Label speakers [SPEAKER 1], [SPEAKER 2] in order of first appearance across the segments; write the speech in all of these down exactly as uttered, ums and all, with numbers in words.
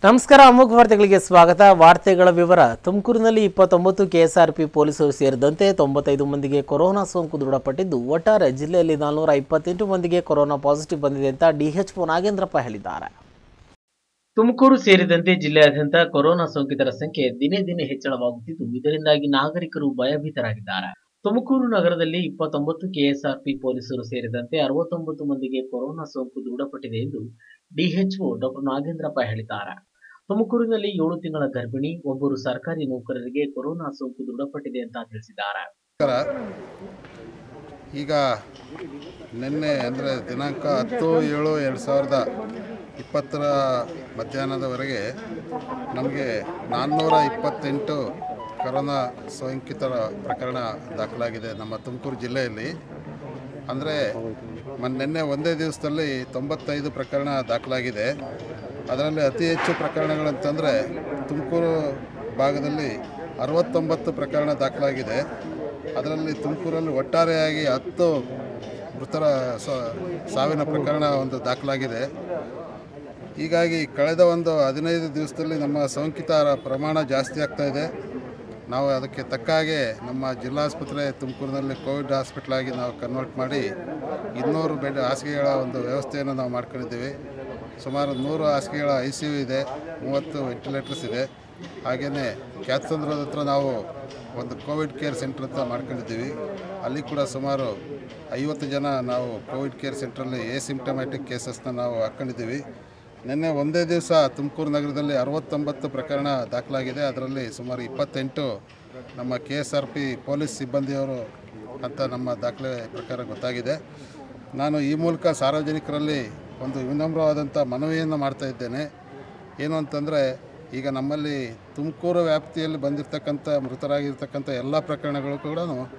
[SPEAKER 1] ನಮಸ್ಕಾರ ಅಮೋಘ ವಾರ್ತೆಗಳಿಗೆ ಸ್ವಾಗತ. ವಾರ್ತೆಗಳ ವಿವರ. ತುಮಕೂರಿನಲ್ಲಿ ಇಪ್ಪತ್ತೊಂಬತ್ತು ಕೆಎಸ್ಆರ್ಪಿ ಪೊಲೀಸರು ಸೇರಿದಂತೆ ತೊಂಬತ್ತೈದು ಮಂದಿಗೆ ಕೊರೋನಾ ಸೋಂಕು ದೃಢಪಟ್ಟಿದ್ದು ಒಟ್ಟಾರೆ ಜಿಲ್ಲೆಯಲ್ಲಿ ನಾಲ್ನೂರ ಇಪ್ಪತ್ತೆಂಟು ಮಂದಿಗೆ ಕೊರೋನಾ ಪಾಸಿಟಿವ್ ಬಂದಿದೆ ಅಂತ ಡಿಎಚ್ಒ ನಾಗೇಂದ್ರಪ್ಪ ಹೇಳಿದ್ದಾರೆ. ತುಮಕೂರು ಸೇರಿದಂತೆ ಜಿಲ್ಲೆಯಾದ್ಯಂತ ಕೊರೋನಾ ಸೋಂಕಿತರ ಸಂಖ್ಯೆ ದಿನೇ ದಿನೇ ಹೆಚ್ಚಳವಾಗುತ್ತಿದ್ದು ಇದರಿಂದಾಗಿ ನಾಗರಿಕರು ಭಯಭೀತರಾಗಿದ್ದಾರೆ. ತುಮಕೂರು ನಗರದಲ್ಲಿ ಇಪ್ಪತ್ತೊಂಬತ್ತು ಕೆಎಸ್ಆರ್ಪಿ ಪೊಲೀಸರು ಸೇರಿದಂತೆ ಅರವತ್ತೊಂಬತ್ತು ಮಂದಿಗೆ ಕೊರೋನಾ ಸೋಂಕು ದೃಢಪಟ್ಟಿದೆ ಎಂದು ಡಿಎಚ್ಒ ಡಾಕ್ಟರ್ ನಾಗೇಂದ್ರಪ್ಪ ಹೇಳಿದ್ದಾರೆ. ತುಮಕೂರಿನಲ್ಲಿ ಏಳು ತಿಂಗಳ ಗರ್ಭಿಣಿ ಒಬ್ಬರು ಸರ್ಕಾರಿ ನೌಕರರಿಗೆ ಕೊರೋನಾ ಸೋಂಕು ದೃಢಪಟ್ಟಿದೆ ಅಂತ ತಿಳಿಸಿದ್ದಾರೆ.
[SPEAKER 2] ಈಗ ನಿನ್ನೆ ಅಂದರೆ ದಿನಾಂಕ ಹತ್ತು ಏಳು ಎರಡು ಸಾವಿರದ ಇಪ್ಪತ್ತರ ಮಧ್ಯಾಹ್ನದವರೆಗೆ ನಮಗೆ ನಾನ್ನೂರ ಇಪ್ಪತ್ತೆಂಟು ಕೊರೋನಾ ಸೋಂಕಿತರ ಪ್ರಕರಣ ದಾಖಲಾಗಿದೆ ನಮ್ಮ ತುಮಕೂರು ಜಿಲ್ಲೆಯಲ್ಲಿ. ಅಂದರೆ ನಿನ್ನೆ ಒಂದೇ ದಿವಸದಲ್ಲಿ ತೊಂಬತ್ತೈದು ಪ್ರಕರಣ ದಾಖಲಾಗಿದೆ. ಅದರಲ್ಲಿ ಅತಿ ಹೆಚ್ಚು ಪ್ರಕರಣಗಳಂತಂದರೆ ತುಮಕೂರು ಭಾಗದಲ್ಲಿ ಅರವತ್ತೊಂಬತ್ತು ಪ್ರಕರಣ ದಾಖಲಾಗಿದೆ. ಅದರಲ್ಲಿ ತುಮಕೂರಲ್ಲಿ ಒಟ್ಟಾರೆಯಾಗಿ ಹತ್ತು ಮೃತರ ಸಾವಿನ ಪ್ರಕರಣ ಒಂದು ದಾಖಲಾಗಿದೆ. ಹೀಗಾಗಿ ಕಳೆದ ಒಂದು ಹದಿನೈದು ದಿವಸದಲ್ಲಿ ನಮ್ಮ ಸೋಂಕಿತರ ಪ್ರಮಾಣ ಜಾಸ್ತಿ ಆಗ್ತಾಯಿದೆ. ನಾವು ಅದಕ್ಕೆ ತಕ್ಕ ಹಾಗೆ ನಮ್ಮ ಜಿಲ್ಲಾಸ್ಪತ್ರೆ ತುಮಕೂರಿನಲ್ಲಿ ಕೋವಿಡ್ ಹಾಸ್ಪಿಟ್ಲಾಗಿ ನಾವು ಕನ್ವರ್ಟ್ ಮಾಡಿ ಇನ್ನೂರು ಬೆಡ್ ಹಾಸಿಗೆಗಳ ಒಂದು ವ್ಯವಸ್ಥೆಯನ್ನು ನಾವು ಮಾಡ್ಕೊಂಡಿದ್ದೀವಿ. ಸುಮಾರು ನೂರು ಹಾಸಿಗೆಗಳ ಐ ಸಿ ಯು ಇದೆ, ಮೂವತ್ತು ವೆಂಟಿಲೇಟರ್ಸ್ ಇದೆ. ಹಾಗೆಯೇ ಕ್ಯಾತ್ಸಂದ್ರದ ಹತ್ರ ನಾವು ಒಂದು ಕೋವಿಡ್ ಕೇರ್ ಸೆಂಟರ್ ಅಂತ ಮಾಡ್ಕೊಂಡಿದ್ದೀವಿ. ಅಲ್ಲಿ ಕೂಡ ಸುಮಾರು ಐವತ್ತು ಜನ ನಾವು ಕೋವಿಡ್ ಕೇರ್ ಸೆಂಟ್ರಲ್ಲಿ ಎಸಿಂಪ್ಟಮ್ಯಾಟಿಕ್ ಕೇಸಸ್ನ ನಾವು ಹಾಕ್ಕೊಂಡಿದ್ದೀವಿ. ನಿನ್ನೆ ಒಂದೇ ದಿವಸ ತುಮಕೂರು ನಗರದಲ್ಲಿ ಅರವತ್ತೊಂಬತ್ತು ಪ್ರಕರಣ ದಾಖಲಾಗಿದೆ. ಅದರಲ್ಲಿ ಸುಮಾರು ಇಪ್ಪತ್ತೆಂಟು ನಮ್ಮ K S R P police ಸಿಬ್ಬಂದಿಯವರು ಅಂತ ನಮ್ಮ ದಾಖಲೆ ಪ್ರಕಾರ ಗೊತ್ತಾಗಿದೆ. ನಾನು ಈ ಮೂಲಕ ಸಾರ್ವಜನಿಕರಲ್ಲಿ ಒಂದು ವಿನಮ್ರವಾದಂಥ ಮನವಿಯನ್ನು ಮಾಡ್ತಾ ಇದ್ದೇನೆ. ಏನು ಅಂತಂದರೆ, ಈಗ ನಮ್ಮಲ್ಲಿ ತುಮಕೂರು ವ್ಯಾಪ್ತಿಯಲ್ಲಿ ಬಂದಿರತಕ್ಕಂಥ ಮೃತರಾಗಿರ್ತಕ್ಕಂಥ ಎಲ್ಲ ಪ್ರಕರಣಗಳು ಕೂಡ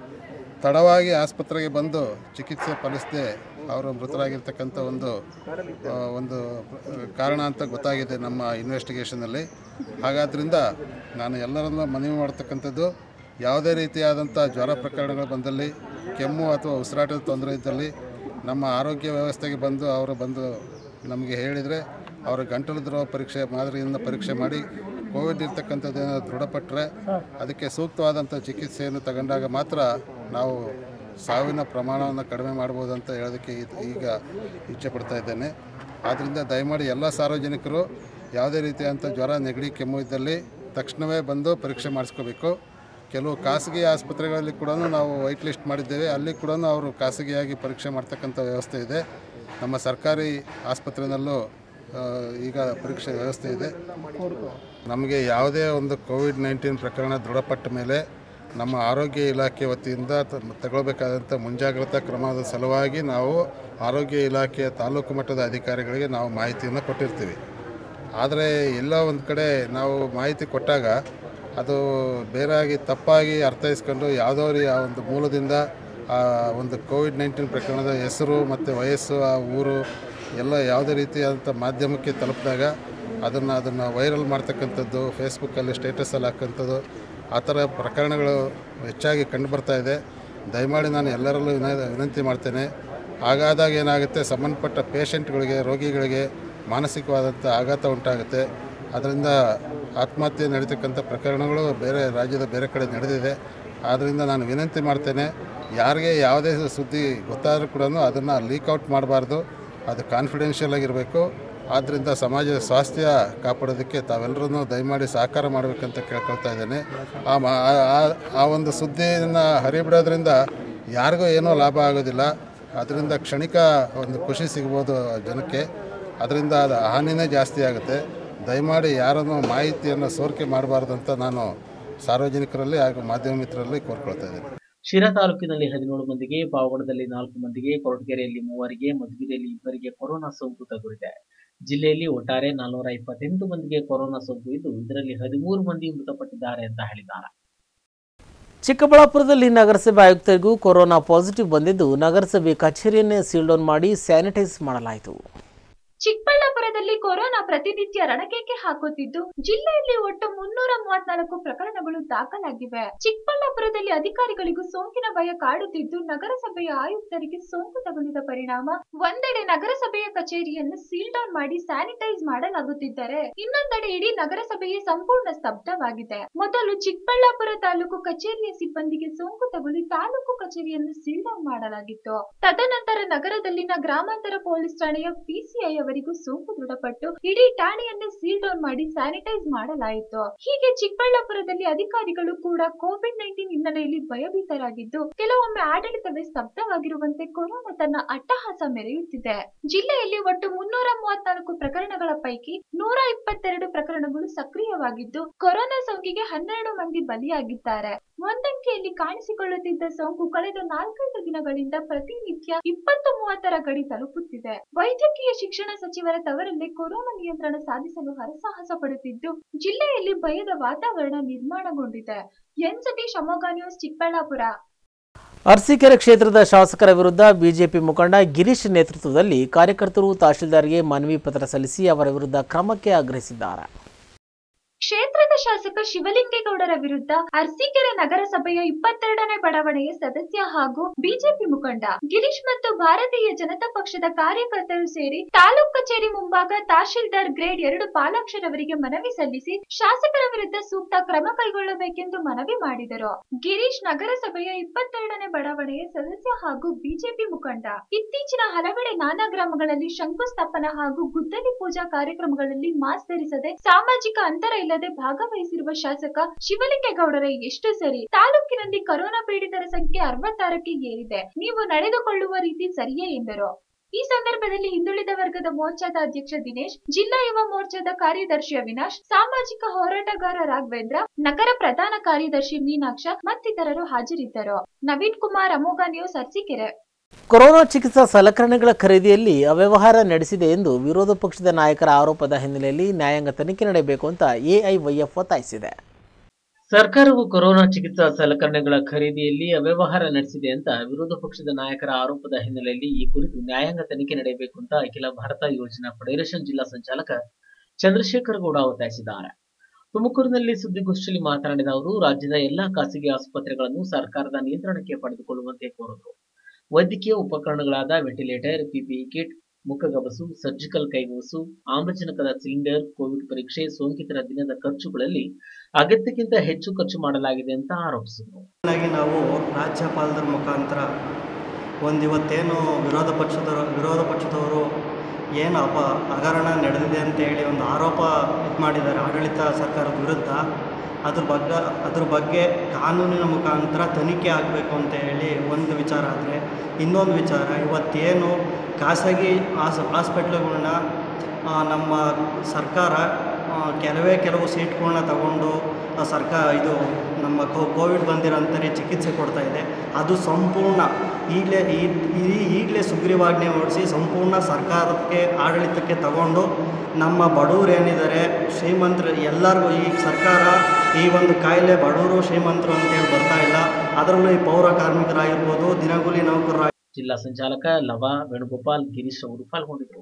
[SPEAKER 2] ತಡವಾಗಿ ಆಸ್ಪತ್ರೆಗೆ ಬಂದು ಚಿಕಿತ್ಸೆ ಫಲಿಸದೆ ಅವರು ಮೃತರಾಗಿರ್ತಕ್ಕಂಥ ಒಂದು ಒಂದು ಕಾರಣ ಅಂತ ಗೊತ್ತಾಗಿದೆ ನಮ್ಮ ಇನ್ವೆಸ್ಟಿಗೇಷನಲ್ಲಿ. ಹಾಗಾದ್ದರಿಂದ ನಾನು ಎಲ್ಲರನ್ನೂ ಮನವಿ ಮಾಡ್ತಕ್ಕಂಥದ್ದು, ಯಾವುದೇ ರೀತಿಯಾದಂಥ ಜ್ವರ ಪ್ರಕರಣಗಳು ಬಂದಲ್ಲಿ, ಕೆಮ್ಮು ಅಥವಾ ಉಸಿರಾಟದ ತೊಂದರೆ ಇದ್ದಲ್ಲಿ ನಮ್ಮ ಆರೋಗ್ಯ ವ್ಯವಸ್ಥೆಗೆ ಬಂದು ಅವರು ಬಂದು ನಮಗೆ ಹೇಳಿದರೆ ಅವರ ಗಂಟಲು ದ್ರವ ಪರೀಕ್ಷೆ ಮಾದರಿಯನ್ನು ಪರೀಕ್ಷೆ ಮಾಡಿ ಕೋವಿಡ್ ಇರ್ತಕ್ಕಂಥದ್ದೇನೋ ದೃಢಪಟ್ಟರೆ ಅದಕ್ಕೆ ಸೂಕ್ತವಾದಂಥ ಚಿಕಿತ್ಸೆಯನ್ನು ತಗೊಂಡಾಗ ಮಾತ್ರ ನಾವು ಸಾವಿನ ಪ್ರಮಾಣವನ್ನು ಕಡಿಮೆ ಮಾಡ್ಬೋದು ಅಂತ ಹೇಳೋದಕ್ಕೆ ಈಗ ಇಚ್ಛೆ ಪಡ್ತಾ ಇದ್ದೇನೆ. ಆದ್ದರಿಂದ ದಯಮಾಡಿ ಎಲ್ಲ ಸಾರ್ವಜನಿಕರು ಯಾವುದೇ ರೀತಿಯಾದಂಥ ಜ್ವರ, ನೆಗಡಿ, ಕೆಮ್ಮು ಇದ್ದಲ್ಲಿ ತಕ್ಷಣವೇ ಬಂದು ಪರೀಕ್ಷೆ ಮಾಡಿಸ್ಕೋಬೇಕು. ಕೆಲವು ಖಾಸಗಿ ಆಸ್ಪತ್ರೆಗಳಲ್ಲಿ ಕೂಡ ನಾವು ವೈಟ್ ಲಿಸ್ಟ್ ಮಾಡಿದ್ದೇವೆ. ಅಲ್ಲಿ ಕೂಡ ಅವರು ಖಾಸಗಿಯಾಗಿ ಪರೀಕ್ಷೆ ಮಾಡ್ತಕ್ಕಂಥ ವ್ಯವಸ್ಥೆ ಇದೆ. ನಮ್ಮ ಸರ್ಕಾರಿ ಆಸ್ಪತ್ರೆಯಲ್ಲೂ ಈಗ ಪರೀಕ್ಷೆ ವ್ಯವಸ್ಥೆ ಇದೆ. ನಮಗೆ ಯಾವುದೇ ಒಂದು ಕೋವಿಡ್ ನೈನ್ಟೀನ್ ಪ್ರಕರಣ ದೃಢಪಟ್ಟ ಮೇಲೆ ನಮ್ಮ ಆರೋಗ್ಯ ಇಲಾಖೆ ವತಿಯಿಂದ ತಗೊಳ್ಬೇಕಾದಂಥ ಮುಂಜಾಗ್ರತಾ ಕ್ರಮದ ಸಲುವಾಗಿ ನಾವು ಆರೋಗ್ಯ ಇಲಾಖೆಯ ತಾಲೂಕು ಮಟ್ಟದ ಅಧಿಕಾರಿಗಳಿಗೆ ನಾವು ಮಾಹಿತಿಯನ್ನು ಕೊಟ್ಟಿರ್ತೀವಿ. ಆದರೆ ಎಲ್ಲೋ ಒಂದು ಕಡೆ ನಾವು ಮಾಹಿತಿ ಕೊಟ್ಟಾಗ ಅದು ಬೇರೆಯಾಗಿ ತಪ್ಪಾಗಿ ಅರ್ಥೈಸ್ಕೊಂಡು ಯಾವುದೋ ಆ ಒಂದು ಮೂಲದಿಂದ ಆ ಒಂದು ಕೋವಿಡ್ ನೈನ್ಟೀನ್ ಪ್ರಕರಣದ ಹೆಸರು ಮತ್ತು ವಯಸ್ಸು, ಆ ಊರು ಎಲ್ಲ ಯಾವುದೇ ರೀತಿಯಾದಂಥ ಮಾಧ್ಯಮಕ್ಕೆ ತಲುಪಿದಾಗ ಅದನ್ನು ಅದನ್ನು ವೈರಲ್ ಮಾಡ್ತಕ್ಕಂಥದ್ದು, ಫೇಸ್ಬುಕ್ಕಲ್ಲಿ ಸ್ಟೇಟಸಲ್ಲಿ ಹಾಕೋಂಥದ್ದು, ಆ ಥರ ಪ್ರಕರಣಗಳು ಹೆಚ್ಚಾಗಿ ಕಂಡುಬರ್ತಾ ಇದೆ. ದಯಮಾಡಿ ನಾನು ಎಲ್ಲರಲ್ಲೂ ವಿನ ವಿನಂತಿ ಮಾಡ್ತೇನೆ. ಹಾಗಾದಾಗ ಏನಾಗುತ್ತೆ, ಸಂಬಂಧಪಟ್ಟ ಪೇಷಂಟ್ಗಳಿಗೆ, ರೋಗಿಗಳಿಗೆ ಮಾನಸಿಕವಾದಂಥ ಆಘಾತ ಉಂಟಾಗುತ್ತೆ. ಅದರಿಂದ ಆತ್ಮಹತ್ಯೆ ನಡೀತಕ್ಕಂಥ ಪ್ರಕರಣಗಳು ಬೇರೆ ರಾಜ್ಯದ ಬೇರೆ ಕಡೆ ನಡೆದಿದೆ. ಆದ್ದರಿಂದ ನಾನು ವಿನಂತಿ ಮಾಡ್ತೇನೆ, ಯಾರಿಗೆ ಯಾವುದೇ ಸುದ್ದಿ ಗೊತ್ತಾದರೂ ಕೂಡ ಅದನ್ನು ಲೀಕ್ಔಟ್ ಮಾಡಬಾರ್ದು. ಅದು ಕಾನ್ಫಿಡೆನ್ಷಿಯಲ್ ಆಗಿರಬೇಕು. ಆದ್ದರಿಂದ ಸಮಾಜದ ಸ್ವಾಸ್ಥ್ಯ ಕಾಪಾಡೋದಕ್ಕೆ ತಾವೆಲ್ಲರೂ ದಯಮಾಡಿ ಸಹಕಾರ ಮಾಡಬೇಕಂತ ಕೇಳ್ಕೊಳ್ತಾ ಇದ್ದೇನೆ. ಆ ಆ ಒಂದು ಸುದ್ದಿಯನ್ನು ಹರಿಬಿಡೋದ್ರಿಂದ ಯಾರಿಗೂ ಏನೂ ಲಾಭ ಆಗೋದಿಲ್ಲ. ಅದರಿಂದ ಕ್ಷಣಿಕ ಒಂದು ಖುಷಿ ಸಿಗ್ಬೋದು ಜನಕ್ಕೆ, ಅದರಿಂದ ಅದು ಹಾನಿನೇ ಜಾಸ್ತಿ ಆಗುತ್ತೆ. ದಯಮಾಡಿ ಯಾರನ್ನು ಮಾಹಿತಿಯನ್ನು ಸೋರಿಕೆ ಮಾಡಬಾರ್ದು ಅಂತ ನಾನು ಸಾರ್ವಜನಿಕರಲ್ಲಿ ಹಾಗೂ ಮಾಧ್ಯಮ ಮಿತ್ರರಲ್ಲಿ ಕೋರ್ಕೊಳ್ತಾ ಇದ್ದೇನೆ.
[SPEAKER 1] ಶಿರಾ ತಾಲೂಕಿನಲ್ಲಿ ಹದಿನೇಳು ಮಂದಿಗೆ, ಪಾವಗಡದಲ್ಲಿ ನಾಲ್ಕು ಮಂದಿಗೆ, ಕೊರಟಗೆರೆಯಲ್ಲಿ ಮೂವರಿಗೆ, ಮಧುಗಿರಿಯಲ್ಲಿ ಇಬ್ಬರಿಗೆ ಕೊರೋನಾ ಸೋಂಕು ತಗುಲಿದೆ. ಜಿಲ್ಲೆಯಲ್ಲಿ ಒಟ್ಟಾರೆ ನಾಲ್ನೂರ ಇಪ್ಪತ್ತೆಂಟು ಮಂದಿಗೆ ಕೊರೋನಾ ಸೋಂಕು ಇದ್ದು ಇದರಲ್ಲಿ ಹದಿಮೂರು ಮಂದಿ ಮೃತಪಟ್ಟಿದ್ದಾರೆ ಅಂತ ಹೇಳಿದ್ದಾರೆ. ಚಿಕ್ಕಬಳ್ಳಾಪುರದಲ್ಲಿ ನಗರಸಭೆ ಆಯುಕ್ತರಿಗೂ ಕೊರೋನಾ ಪಾಸಿಟಿವ್ ಬಂದಿದ್ದು ನಗರಸಭೆ ಕಚೇರಿಯನ್ನೇ ಸೀಲ್ ಡೌನ್ ಮಾಡಿ ಸ್ಯಾನಿಟೈಸ್ ಮಾಡಲಾಯಿತು.
[SPEAKER 3] ಚಿಕ್ಕಬಳ್ಳಾಪುರದಲ್ಲಿ ಕೊರೋನಾ ಪ್ರತಿನಿತ್ಯ ರಣಕೇಕೆ ಹಾಕುತ್ತಿದ್ದು ಜಿಲ್ಲೆಯಲ್ಲಿ ಒಟ್ಟು ಮುನ್ನೂರ ಮೂವತ್ನಾಲ್ಕು ಪ್ರಕರಣಗಳು ದಾಖಲಾಗಿವೆ. ಚಿಕ್ಕಬಳ್ಳಾಪುರದಲ್ಲಿ ಅಧಿಕಾರಿಗಳಿಗೂ ಸೋಂಕಿನ ಭಯ ಕಾಡುತ್ತಿದ್ದು ನಗರಸಭೆಯ ಆಯುಕ್ತರಿಗೆ ಸೋಂಕು ತಗುಲಿದ ಪರಿಣಾಮ ಒಂದೆಡೆ ನಗರಸಭೆಯ ಕಚೇರಿಯನ್ನು ಸೀಲ್ ಡೌನ್ ಮಾಡಿ ಸ್ಯಾನಿಟೈಸ್ ಮಾಡಲಾಗುತ್ತಿದ್ದರೆ ಇನ್ನೊಂದೆಡೆ ಇಡೀ ನಗರಸಭೆಯೇ ಸಂಪೂರ್ಣ ಸ್ತಬ್ಧವಾಗಿದೆ. ಮೊದಲು ಚಿಕ್ಕಬಳ್ಳಾಪುರ ತಾಲೂಕು ಕಚೇರಿಯ ಸಿಬ್ಬಂದಿಗೆ ಸೋಂಕು ತಗುಲಿ ತಾಲೂಕು ಕಚೇರಿಯನ್ನು ಸೀಲ್ ಡೌನ್ ಮಾಡಲಾಗಿತ್ತು. ತದನಂತರ ನಗರದಲ್ಲಿನ ಗ್ರಾಮಾಂತರ ಪೊಲೀಸ್ ಠಾಣೆಯ ಪಿಸಿಐ ಅವರಿಗೂ ಸೋಂಕು ದೃಢಪಟ್ಟು ಇಡೀ ಠಾಣೆಯನ್ನೇ ಸೀಲ್ ಡೌನ್ ಮಾಡಿ ಸ್ಯಾನಿಟೈಸ್ ಮಾಡಲಾಯಿತು. ಹೀಗೆ ಚಿಕ್ಕಬಳ್ಳಾಪುರದಲ್ಲಿ ಅಧಿಕಾರಿಗಳು ಕೂಡ ಕೋವಿಡ್ ನೈನ್ಟೀನ್ ಹಿನ್ನೆಲೆಯಲ್ಲಿ ಭಯಭೀತರಾಗಿದ್ದು ಕೆಲವೊಮ್ಮೆ ಆಡಳಿತವೇ ಸ್ತಬ್ಧವಾಗಿರುವಂತೆ ಕೊರೋನಾ ತನ್ನ ಅಟ್ಟಹಾಸ ಮೆರೆಯುತ್ತಿದೆ. ಜಿಲ್ಲೆಯಲ್ಲಿ ಒಟ್ಟು ಮುನ್ನೂರ ಮೂವತ್ನಾಲ್ಕು ಪ್ರಕರಣಗಳ ಪೈಕಿ ನೂರ ಇಪ್ಪತ್ತೆರಡು ಪ್ರಕರಣಗಳು ಸಕ್ರಿಯವಾಗಿದ್ದು ಕೊರೋನಾ ಸೋಂಕಿಗೆ ಹನ್ನೆರಡು ಮಂದಿ ಬಲಿಯಾಗಿದ್ದಾರೆ. ಒಂದಂಕೆಯಲ್ಲಿ ಕಾಣಿಸಿಕೊಳ್ಳುತ್ತಿದ್ದ ಸೋಂಕು ಕಳೆದ ನಾಲ್ಕೈದು ದಿನಗಳಿಂದ ಪ್ರತಿನಿತ್ಯ ಇಪ್ಪತ್ತು ಮೂವತ್ತರ ಗಡಿ ತಲುಪುತ್ತಿದೆ. ವೈದ್ಯಕೀಯ ಶಿಕ್ಷಣ ಸಚಿವರ ತವರಲ್ಲೇ ಕೊರೋನಾ ನಿಯಂತ್ರಣ ಸಾಧಿಸಲು ಹರಸಾಹಸ ಪಡುತ್ತಿದ್ದು ಜಿಲ್ಲೆಯಲ್ಲಿ ಭಯದ ವಾತಾವರಣ ನಿರ್ಮಾಣಗೊಂಡಿದೆ. N Satish, Shivamogga news, Chikkaballapura.
[SPEAKER 1] ಅರಸೀಕೆರೆ ಕ್ಷೇತ್ರದ ಶಾಸಕರ ವಿರುದ್ಧ ಬಿಜೆಪಿ ಮುಖಂಡ ಗಿರೀಶ್ ನೇತೃತ್ವದಲ್ಲಿ ಕಾರ್ಯಕರ್ತರು ತಹಶೀಲ್ದಾರ್ಗೆ ಮನವಿ ಪತ್ರ ಸಲ್ಲಿಸಿ ಅವರ ವಿರುದ್ಧ ಕ್ರಮಕ್ಕೆ ಆಗ್ರಹಿಸಿದ್ದಾರೆ.
[SPEAKER 3] ಕ್ಷೇತ್ರದ ಶಾಸಕ ಶಿವಲಿಂಗೇಗೌಡರ ವಿರುದ್ಧ ಅರಸೀಕೆರೆ ನಗರಸಭೆಯ ಇಪ್ಪತ್ತೆರಡನೇ ಬಡಾವಣೆಯ ಸದಸ್ಯ ಹಾಗೂ ಬಿಜೆಪಿ ಮುಖಂಡ ಗಿರೀಶ್ ಮತ್ತು ಭಾರತೀಯ ಜನತಾ ಪಕ್ಷದ ಕಾರ್ಯಕರ್ತರು ಸೇರಿ ತಾಲೂಕು ಕಚೇರಿ ಮುಂಭಾಗ ತಹಶೀಲ್ದಾರ್ ಗ್ರೇಡ್ ಎರಡು ಪಾಲಾಕ್ಷರವರಿಗೆ ಮನವಿ ಸಲ್ಲಿಸಿ ಶಾಸಕರ ವಿರುದ್ಧ ಸೂಕ್ತ ಕ್ರಮ ಕೈಗೊಳ್ಳಬೇಕೆಂದು ಮನವಿ ಮಾಡಿದರು. ಗಿರೀಶ್ ನಗರಸಭೆಯ ಇಪ್ಪತ್ತೆರಡನೇ ಬಡಾವಣೆಯ ಸದಸ್ಯ ಹಾಗೂ ಬಿಜೆಪಿ ಮುಖಂಡ. ಇತ್ತೀಚಿನ ಹಲವೆಡೆ ನಾನಾ ಗ್ರಾಮಗಳಲ್ಲಿ ಶಂಕುಸ್ಥಾಪನಾ ಹಾಗೂ ಗುದ್ದಲಿ ಪೂಜಾ ಕಾರ್ಯಕ್ರಮಗಳಲ್ಲಿ ಮಾಸ್ಕ್ ಧರಿಸದೆ ಸಾಮಾಜಿಕ ಅಂತರ ಇಲ್ಲದೆ ಭಾಗವಹಿಸಿರುವ ಶಾಸಕ ಶಿವಲಿಂಗೇಗೌಡರೇ ಎಷ್ಟು ಸರಿ? ತಾಲೂಕಿನಲ್ಲಿ ಕೊರೋನಾ ಪೀಡಿತರ ಸಂಖ್ಯೆ ಅರವತ್ತಾರಕ್ಕೆ ಏರಿದೆ. ನೀವು ನಡೆದುಕೊಳ್ಳುವ ರೀತಿ ಸರಿಯೇ ಎಂದರು. ಈ ಸಂದರ್ಭದಲ್ಲಿ ಹಿಂದುಳಿದ ವರ್ಗದ ಮೋರ್ಚಾದ ಅಧ್ಯಕ್ಷ ದಿನೇಶ್, ಜಿಲ್ಲಾ ಯುವ ಮೋರ್ಚಾದ ಕಾರ್ಯದರ್ಶಿ ಅವಿನಾಶ್, ಸಾಮಾಜಿಕ ಹೋರಾಟಗಾರ ರಾಘವೇಂದ್ರ, ನಗರ ಪ್ರಧಾನ ಕಾರ್ಯದರ್ಶಿ ಮೀನಾಕ್ಷ ಮತ್ತಿತರರು ಹಾಜರಿದ್ದರು. ನವೀನ್ ಕುಮಾರ್, ಶಿವಮೊಗ್ಗ ನ್ಯೂಸ್, ಅರಸೀಕೆರೆ.
[SPEAKER 1] ಕೊರೋನಾ ಚಿಕಿತ್ಸಾ ಸಲಕರಣೆಗಳ ಖರೀದಿಯಲ್ಲಿ ಅವ್ಯವಹಾರ ನಡೆಸಿದೆ ಎಂದು ವಿರೋಧ ಪಕ್ಷದ ನಾಯಕರ ಆರೋಪದ ಹಿನ್ನೆಲೆಯಲ್ಲಿ ನ್ಯಾಯಾಂಗ ತನಿಖೆ ನಡೆಯಬೇಕು ಅಂತ ಎಐವೈಎಫ್ ಒತ್ತಾಯಿಸಿದೆ. ಸರ್ಕಾರವು ಕೊರೋನಾ ಚಿಕಿತ್ಸಾ ಸಲಕರಣೆಗಳ ಖರೀದಿಯಲ್ಲಿ ಅವ್ಯವಹಾರ ನಡೆಸಿದೆ ಅಂತ ವಿರೋಧ ಪಕ್ಷದ ನಾಯಕರ ಆರೋಪದ ಹಿನ್ನೆಲೆಯಲ್ಲಿ ಈ ಕುರಿತು ನ್ಯಾಯಾಂಗ ತನಿಖೆ ನಡೆಯಬೇಕು ಅಂತ ಅಖಿಲ ಭಾರತ ಯೋಜನಾ ಫೆಡರೇಷನ್ ಜಿಲ್ಲಾ ಸಂಚಾಲಕ ಚಂದ್ರಶೇಖರ ಗೌಡ ಒತ್ತಾಯಿಸಿದ್ದಾರೆ. ತುಮಕೂರಿನಲ್ಲಿ ಸುದ್ದಿಗೋಷ್ಠಿಯಲ್ಲಿ ಮಾತನಾಡಿದ ಅವರು, ರಾಜ್ಯದ ಎಲ್ಲಾ ಖಾಸಗಿ ಆಸ್ಪತ್ರೆಗಳನ್ನು ಸರ್ಕಾರದ ನಿಯಂತ್ರಣಕ್ಕೆ ಪಡೆದುಕೊಳ್ಳುವಂತೆ ಕೋರಿದರು. ವೈದ್ಯಕೀಯ ಉಪಕರಣಗಳಾದ ವೆಂಟಿಲೇಟರ್, ಪಿಪಿಇ ಕಿಟ್, ಮುಖಗವಸು, ಸರ್ಜಿಕಲ್ ಕೈಗವಸು, ಆಮ್ಲಜನಕದ ಸಿಲಿಂಡರ್, ಕೋವಿಡ್ ಪರೀಕ್ಷೆ, ಸೋಂಕಿತರ ದಿನದ ಖರ್ಚುಗಳಲ್ಲಿ ಅಗತ್ಯಕ್ಕಿಂತ ಹೆಚ್ಚು ಖರ್ಚು ಮಾಡಲಾಗಿದೆ ಅಂತ ಆರೋಪಿಸಿದರು.
[SPEAKER 4] ನಾವು ರಾಜ್ಯಪಾಲರ ಮುಖಾಂತರ ಒಂದು ಇವತ್ತೇನು ವಿರೋಧ ಪಕ್ಷದವರು ವಿರೋಧ ಪಕ್ಷದವರು ಏನು ಅಪ ಹಗರಣ ನಡೆದಿದೆ ಅಂತ ಹೇಳಿ ಒಂದು ಆರೋಪ ಇದು ಮಾಡಿದ್ದಾರೆ ಆಡಳಿತ ಸರ್ಕಾರದ ವಿರುದ್ಧ. ಅದ್ರ ಬಗ್ಗೆ ಅದ್ರ ಬಗ್ಗೆ ಕಾನೂನಿನ ಮುಖಾಂತರ ತನಿಖೆ ಆಗಬೇಕು ಅಂತ ಹೇಳಿ ಒಂದು ವಿಚಾರ. ಆದರೆ ಇನ್ನೊಂದು ವಿಚಾರ, ಇವತ್ತೇನು ಖಾಸಗಿ ಆಸ್ ಹಾಸ್ಪಿಟ್ಲುಗಳ್ನ ನಮ್ಮ ಸರ್ಕಾರ ಕೆಲವೇ ಕೆಲವು ಸೀಟ್ಗಳನ್ನ ತಗೊಂಡು ಸರ್ಕಾರ ಇದು ನಮ್ಮ ಕೋವಿಡ್ ಬಂದಿರೋಂಥವ್ರಿಗೆ ಚಿಕಿತ್ಸೆ ಕೊಡ್ತಾಯಿದೆ. ಅದು ಸಂಪೂರ್ಣ ಈಗಲೇ ಈ ಈಗಲೇ ಸುಗ್ರೀವಾಜ್ಞೆ ಹೊರಡಿಸಿ ಸಂಪೂರ್ಣ ಸರ್ಕಾರಕ್ಕೆ ಆಡಳಿತಕ್ಕೆ ತಗೊಂಡು ನಮ್ಮ ಬಡವರು ಏನಿದ್ದಾರೆ, ಶ್ರೀಮಂತರು ಎಲ್ಲರಿಗೂ ಈ ಸರ್ಕಾರ ಈ ಒಂದು ಕಾಯಿಲೆ ಬಡವರು ಶ್ರೀಮಂತರು ಅಂತೇಳಿ ಬರ್ತಾ ಇಲ್ಲ. ಅದರಲ್ಲೂ ಈ ಪೌರ ಕಾರ್ಮಿಕರಾಗಿರ್ಬೋದು, ದಿನಗೂಲಿ ನೌಕರರ.
[SPEAKER 1] ಜಿಲ್ಲಾ ಸಂಚಾಲಕ ಲವ ವೇಣುಗೋಪಾಲ್, ಗಿರೀಶ್ ಅವರು ಪಾಲ್ಗೊಂಡಿದ್ದರು.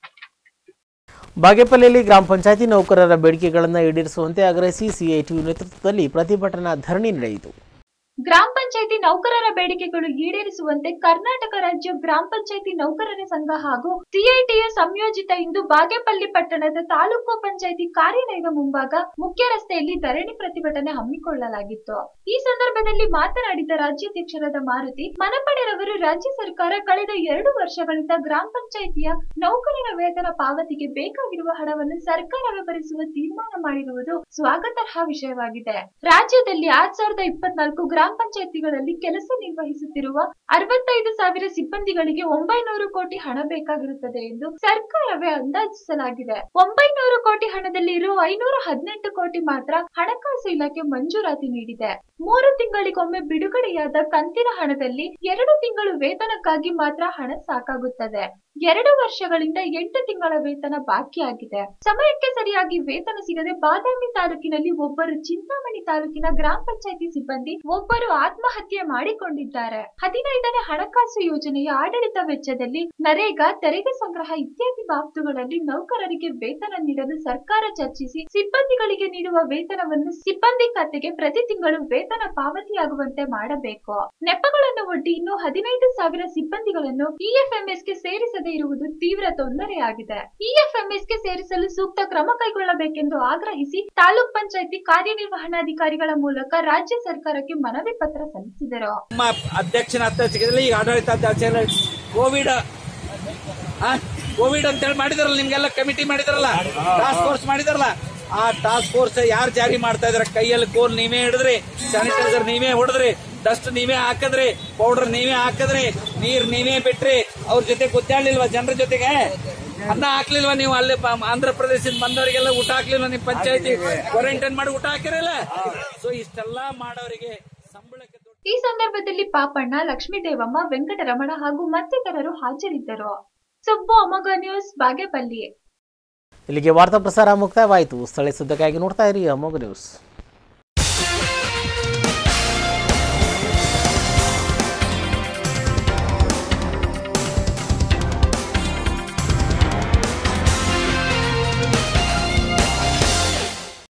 [SPEAKER 1] ಬಾಗೇಪಲ್ಲಿಯಲ್ಲಿ ಗ್ರಾಮ ಪಂಚಾಯತಿ ನೌಕರರ ಬೇಡಿಕೆಗಳನ್ನು ಈಡೇರಿಸುವಂತೆ ಆಗ್ರಹಿಸಿ ಸಿಐಟಿಯು ನೇತೃತ್ವದಲ್ಲಿ ಪ್ರತಿಭಟನಾ ಧರಣಿ ನಡೆಯಿತು.
[SPEAKER 3] ಗ್ರಾಮ ಪಂಚಾಯತಿ ನೌಕರರ ಬೇಡಿಕೆಗಳು ಈಡೇರಿಸುವಂತೆ ಕರ್ನಾಟಕ ರಾಜ್ಯ ಗ್ರಾಮ ಪಂಚಾಯತಿ ನೌಕರರ ಸಂಘ ಹಾಗೂ ಸಿಐಟಿಯ ಸಂಯೋಜಿತ ಇಂದು ಬಾಗೇಪಲ್ಲಿ ಪಟ್ಟಣದ ತಾಲೂಕು ಪಂಚಾಯತಿ ಕಾರ್ಯಾಲಯದ ಮುಂಭಾಗ ಮುಖ್ಯ ರಸ್ತೆಯಲ್ಲಿ ಧರಣಿ ಪ್ರತಿಭಟನೆ ಹಮ್ಮಿಕೊಳ್ಳಲಾಗಿತ್ತು. ಈ ಸಂದರ್ಭದಲ್ಲಿ ಮಾತನಾಡಿದ ರಾಜ್ಯಾಧ್ಯಕ್ಷರಾದ ಮಾರುತಿ ಮನಪಡೆರವರು, ರಾಜ್ಯ ಸರ್ಕಾರ ಕಳೆದ ಎರಡು ವರ್ಷಗಳಿಂದ ಗ್ರಾಮ ಪಂಚಾಯತಿಯ ನೌಕರರ ವೇತನ ಪಾವತಿಗೆ ಬೇಕಾಗಿರುವ ಹಣವನ್ನು ಸರ್ಕಾರವೇ ಭರಿಸುವ ತೀರ್ಮಾನ ಮಾಡಿರುವುದು ಸ್ವಾಗತಾರ್ಹ ವಿಷಯವಾಗಿದೆ. ರಾಜ್ಯದಲ್ಲಿ ಎರಡ್ ಸಾವಿರದ ಇಪ್ಪತ್ನಾಲ್ಕು ಗ್ರಾಮ ಪಂಚಾಯತಿಗಳಲ್ಲಿ ಕೆಲಸ ನಿರ್ವಹಿಸುತ್ತಿರುವ ಅರವತ್ತೈದು ಸಾವಿರ ಸಿಬ್ಬಂದಿಗಳಿಗೆ ಒಂಬೈನೂರು ಕೋಟಿ ಹಣ ಬೇಕಾಗಿರುತ್ತದೆ ಎಂದು ಸರ್ಕಾರವೇ ಅಂದಾಜಿಸಲಾಗಿದೆ. ಒಂಬೈನೂರು ಕೋಟಿ ಹಣದಲ್ಲಿ ಇರುವ ಐನೂರ ಹದಿನೆಂಟು ಕೋಟಿ ಮಾತ್ರ ಹಣಕಾಸು ಇಲಾಖೆ ಮಂಜೂರಾತಿ ನೀಡಿದೆ. ಮೂರು ತಿಂಗಳಿಗೊಮ್ಮೆ ಬಿಡುಗಡೆಯಾದ ಕಂತಿನ ಹಣದಲ್ಲಿ ಎರಡು ತಿಂಗಳು ವೇತನಕ್ಕಾಗಿ ಮಾತ್ರ ಹಣ ಸಾಕಾಗುತ್ತದೆ. ಎರಡು ವರ್ಷಗಳಿಂದ ಎಂಟು ತಿಂಗಳ ವೇತನ ಬಾಕಿ ಆಗಿದೆ. ಸಮಯಕ್ಕೆ ಸರಿಯಾಗಿ ವೇತನ ಸಿಗದೆ ಬಾದಾಮಿ ತಾಲೂಕಿನಲ್ಲಿ ಒಬ್ಬರು, ಚಿಂತಾಮಣಿ ತಾಲೂಕಿನ ಗ್ರಾಮ ಪಂಚಾಯತಿ ಸಿಬ್ಬಂದಿ ಒಬ್ಬರು ಆತ್ಮಹತ್ಯೆ ಮಾಡಿಕೊಂಡಿದ್ದಾರೆ. ಹದಿನೈದನೇ ಹಣಕಾಸು ಯೋಜನೆಯ ಆಡಳಿತ ವೆಚ್ಚದಲ್ಲಿ ನರೇಗಾ, ತೆರಿಗೆ ಸಂಗ್ರಹ ಇತ್ಯಾದಿ ಬಾಬ್ತುಗಳಲ್ಲಿ ನೌಕರರಿಗೆ ವೇತನ ನೀಡಲು ಸರ್ಕಾರ ಚರ್ಚಿಸಿ ಸಿಬ್ಬಂದಿಗಳಿಗೆ ನೀಡುವ ವೇತನವನ್ನು ಸಿಬ್ಬಂದಿ ಖಾತೆಗೆ ಪ್ರತಿ ತಿಂಗಳು ವೇತನ ಪಾವತಿಯಾಗುವಂತೆ ಮಾಡಬೇಕು. ನೆಪಗಳನ್ನು ಒಡ್ಡಿ ಇನ್ನು ಹದಿನೈದು ಸಾವಿರ ಸಿಬ್ಬಂದಿಗಳನ್ನು ಇಎಫ್ಎಂಎಸ್ಗೆ ಸೇರಿಸದೇ ಇರುವುದು ತೀವ್ರ ತೊಂದರೆಯಾಗಿದೆ. ಇಎಫ್ಎಂಎಸ್ಗೆ ಸೇರಿಸಲು ಸೂಕ್ತ ಕ್ರಮ ಕೈಗೊಳ್ಳಬೇಕೆಂದು ಆಗ್ರಹಿಸಿ ತಾಲೂಕ್ ಪಂಚಾಯತಿ ಕಾರ್ಯನಿರ್ವಹಣಾಧಿಕಾರಿಗಳ ಮೂಲಕ ರಾಜ್ಯ ಸರ್ಕಾರಕ್ಕೆ ಮನವಿ ಪತ್ರ ಸಲ್ಲಿಸಿದರು.
[SPEAKER 5] ಅಧ್ಯಕ್ಷನ ಅಧ್ಯಕ್ಷತೆಯಲ್ಲಿ ಈಗ ಆಡಳಿತಾಧ್ಯಕ್ಷ ಕೋವಿಡ್ ಕೋವಿಡ್ ಅಂತ ಹೇಳಿ ಮಾಡಿದಾರಲ್ಲ, ನಿಮ್ಗೆಲ್ಲ ಕಮಿಟಿ ಮಾಡಿದಾರಲ್ಲ, ಟಾಸ್ಕ್ ಫೋರ್ಸ್ ಮಾಡಿದಾರಲ್ಲ, ಆ ಟಾಸ್ಕ್ ಫೋರ್ಸ್ ಯಾರು ಜಾರಿ ಮಾಡ್ತಾ ಇದಾರೆ? ಕೈಯಲ್ಲಿ ಕೋಲ್ ನೀವೇ ಹಿಡಿದ್ರಿ, ಸ್ಯಾನಿಟೈಸರ್ ನೀವೇ ಹೊಡೆದ್ರಿ, ಡಸ್ಟ್ ನೀವೇ ಹಾಕಿದ್ರಿ, ಪೌಡರ್ ನೀವೇ ಹಾಕಿದ್ರಿ, ನೀರ್ ನೀವೇ ಬಿಟ್ರಿ. ಅವ್ರ ಜೊತೆ ಗೊತ್ತಾಗ್ಲಿಲ್ವಾ? ಜನರ ಜೊತೆಗೆ ಅನ್ನ ಹಾಕ್ಲಿಲ್ವಾ? ನೀವು ಅಲ್ಲಿ ಆಂಧ್ರ ಪ್ರದೇಶದಿಂದ ಬಂದವರಿಗೆಲ್ಲ ಊಟ ಹಾಕ್ಲಿಲ್ವಾ? ನಿಮ್ ಪಂಚಾಯತಿ ಕ್ವಾರಂಟೈನ್ ಮಾಡಿ ಊಟ ಹಾಕಿರಲ್ಲ. ಸೊ ಇಷ್ಟೆಲ್ಲ ಮಾಡೋರಿಗೆ ಸಂಬಳಕ್ಕೆ.
[SPEAKER 3] ಈ ಸಂದರ್ಭದಲ್ಲಿ ಪಾಪಣ್ಣ, ಲಕ್ಷ್ಮೀದೇವಮ್ಮ, ವೆಂಕಟರಮಣ ಹಾಗೂ ಮತ್ತಿತರರು ಹಾಜರಿದ್ದರು. ಸುಬ್ಬು, ಅಮೋಘ ನ್ಯೂಸ್, ಬಾಗೇಪಲ್ಲಿ.
[SPEAKER 1] ಇಲ್ಲಿಗೆ ವಾರ್ತಾ ಪ್ರಸಾರ ಮುಕ್ತಾಯವಾಯಿತು. ಸ್ಥಳೀಯ ಸುದ್ದಿಗಾಗಿ ನೋಡ್ತಾ ಇರಿ ಅಮೋಘ ನ್ಯೂಸ್.